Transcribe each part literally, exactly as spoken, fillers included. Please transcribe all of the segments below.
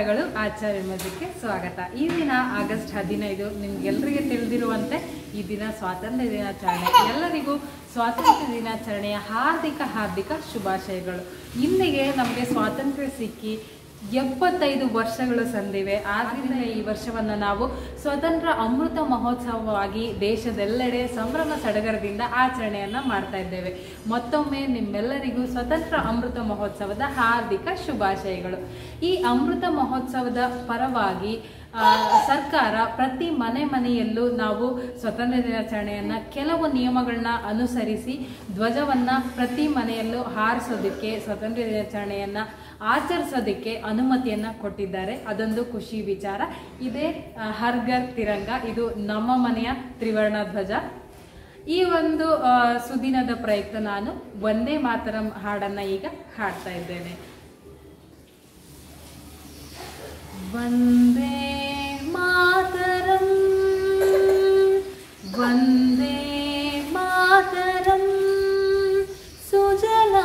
ನಮಸ್ಕಾರಗಳು ಆಚಾರ್ಯ ಮಧ್ಯಕ್ಕೆ ಸ್ವಾಗತ। ಈ ದಿನ ಆಗಸ್ಟ್ ಹದಿನೈದು ನಿಮಗೆಲ್ಲರಿಗೆ ತಿಳಿದಿರುವಂತೆ ಈ ದಿನ ಸ್ವಾತಂತ್ರ್ಯ ದಿನಾಚರಣೆ। ಎಲ್ಲರಿಗೂ ಸ್ವಾತಂತ್ರ್ಯ ದಿನಾಚರಣೆಯ ಹಾರ್ದಿಕ ಹಾರ್ದಿಕ ಶುಭಾಶಯಗಳು। ಇಂದಿಗೆ ನಮಗೆ ಸ್ವಾತಂತ್ರ್ಯ ಸಿಕ್ಕಿ ಎಪ್ಪತ್ತೈದು ವರ್ಷಗಳು ಸಂದಿವೆ। ಆದ್ದರಿಂದ ಈ ವರ್ಷವನ್ನು ನಾವು ಸ್ವತಂತ್ರ ಅಮೃತ ಮಹೋತ್ಸವವಾಗಿ ದೇಶದೆಲ್ಲೆಡೆ ಸಂಭ್ರಮ ಸಡಗರದಿಂದ ಆಚರಣೆಯನ್ನು ಮಾಡ್ತಾ ಇದ್ದೇವೆ। ಮತ್ತೊಮ್ಮೆ ನಿಮ್ಮೆಲ್ಲರಿಗೂ ಸ್ವತಂತ್ರ ಅಮೃತ ಮಹೋತ್ಸವದ ಹಾರ್ದಿಕ ಶುಭಾಶಯಗಳು। ಈ ಅಮೃತ ಮಹೋತ್ಸವದ ಪರವಾಗಿ ಸರ್ಕಾರ ಪ್ರತಿ ಮನೆ ಮನೆಯಲ್ಲೂ ನಾವು ಸ್ವತಂತ್ರ ದಿನಾಚರಣೆಯನ್ನು ಕೆಲವು ನಿಯಮಗಳನ್ನ ಅನುಸರಿಸಿ ಧ್ವಜವನ್ನು ಪ್ರತಿ ಮನೆಯಲ್ಲೂ ಹಾರಿಸೋದಕ್ಕೆ ಸ್ವತಂತ್ರ ದಿನಾಚರಣೆಯನ್ನು ಆಚರಿಸೋದಕ್ಕೆ ಅನುಮತಿಯನ್ನು ಕೊಟ್ಟಿದ್ದಾರೆ। ಅದೊಂದು ಖುಷಿ ವಿಚಾರ। ಇದೇ ಹರ್ ಘರ್ ತಿರಂಗ, ಇದು ನಮ್ಮ ಮನೆಯ ತ್ರಿವರ್ಣ ಧ್ವಜ। ಈ ಒಂದು ಸುದಿನದ ಪ್ರಯುಕ್ತ ನಾನು ವಂದೇ ಮಾತರಂ ಹಾಡನ್ನು ಈಗ ಹಾಡ್ತಾ ಇದ್ದೇನೆ। ವಂದೇ ಮಾತರಂ ವಂದೇ ಮಾತರಂ ಸುಜಲಾ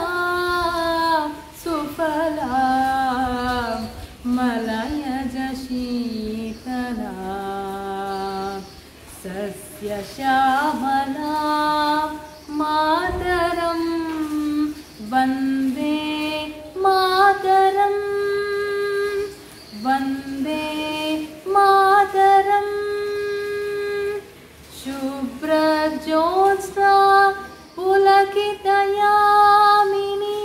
ಸುಫಲಾ ಮಲಯಜ ಶೀತಲಾ ಸಸ್ಯ ಶ್ಯಾಮಲಾ ಮಾತರಂ ವಂದೇ ಮಾತರಂ ವಂದೇ ಮಾತರಂ ಶುಭ್ರ ಜ್ಯೋತ್ಸ್ನಾ ಪುಲಕಿತಯಾಮಿನಿ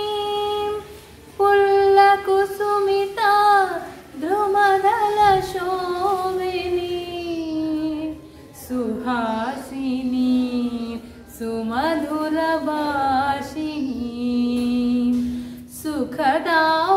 ಪುಲ್ಲಕುಸುಮಿತಾ ಧ್ರುಮದಲ ಶೋಭಿನಿ ಸುಹಾಸಿನಿ ಸುಮಧುರ ಭಾಷಿಣಿ ಸುಖದಾ